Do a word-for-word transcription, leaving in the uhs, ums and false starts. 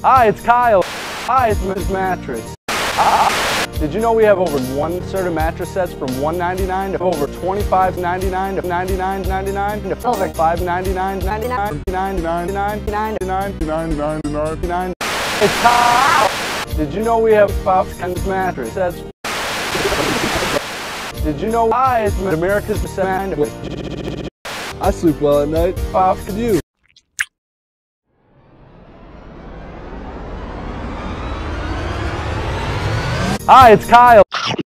Hi, it's Kyle. Hi, it's Miz Mattress. Ah, did you know we have over one set of mattress sets from one ninety-nine to over twenty-five ninety-nine to ninety-nine ninety-nine to over five ninety-nine ninety-nine ninety-nine ninety-nine ninety-nine. It's Kyle. Did you know we have five kinds of mattress sets? Did you know I it's America's best with I sleep well at night. five could you? Hi, it's Kyle.